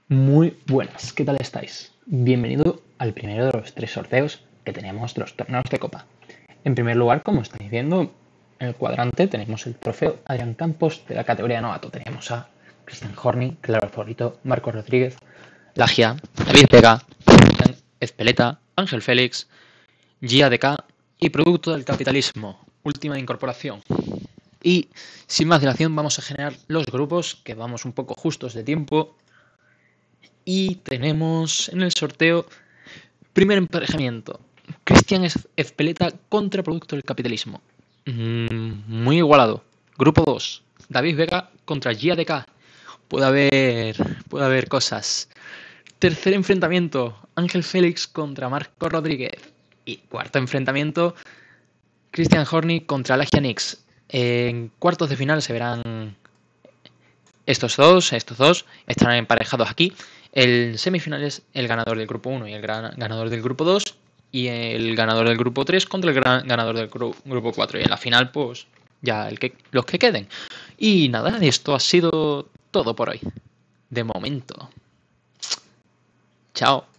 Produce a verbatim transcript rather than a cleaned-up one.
Muy buenas, ¿qué tal estáis? Bienvenido al primero de los tres sorteos que tenemos de los torneos de Copa. En primer lugar, como estáis viendo, en el cuadrante tenemos el trofeo Adrián Campos de la categoría novato. Tenemos a Christian Horny, claro favorito, Marcos Rodríguez, Lagia, David Vega, Ezpeleta, Ángel Félix, G A D K y Producto del Capitalismo, última incorporación. Y sin más dilación vamos a generar los grupos, que vamos un poco justos de tiempo. Y tenemos en el sorteo primer emparejamiento, Cristian Ezpeleta contra Producto del Capitalismo. Mm, muy igualado. Grupo dos, David Vega contra G A D K. Puede haber, puede haber cosas. Tercer enfrentamiento, Ángel Félix contra Marco Rodríguez. Y cuarto enfrentamiento, Christian Horny contra Lagia Nix. En cuartos de final se verán estos dos, estos dos estarán emparejados aquí. El semifinal es el ganador del grupo uno y el gran ganador del grupo dos. Y el ganador del grupo tres contra el gran ganador del gru grupo cuatro. Y en la final, pues, ya el que, los que queden. Y nada, esto ha sido todo por hoy. De momento. Chao.